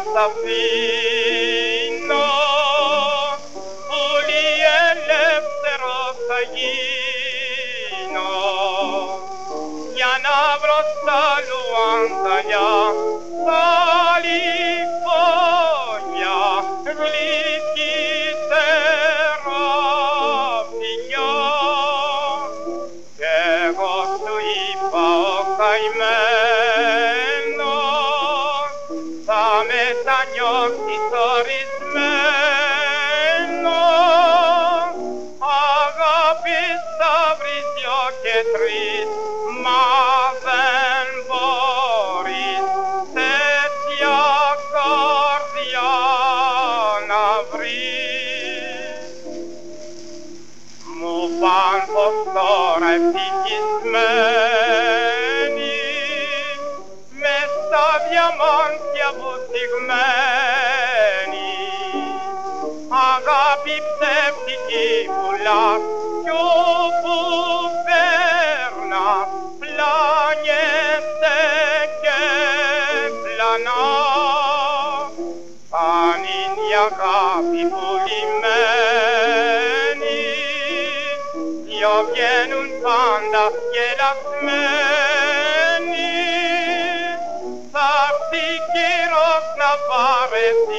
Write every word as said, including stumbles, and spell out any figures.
αφήνω, πουλί ελεύθερο θα γίνω, για να βρω στα λουάνταλια, στα λιφόνια, γλυκή τεραφιλιά. Κι εγώ σου είπα ο καημένος, θα μετανιώσεις ορισμένο, αγάπης θα βρεις δυο και τρεις, μα δεν μπορείς τέτοια καρδιά να βρεις. Μου παν πως τώρα ευτυχισμένη, μες στα διαμάντια βουτυγμένη, αγάπη ψεύτικη πουλάς κι όπου φέρνας πλάνιεσαι και πλανάς. Αν είναι η αγάπη πουλημένη, δυο βγαίνουν πάντα γελασμένοι, θα έρθει καιρός να βαρεθεί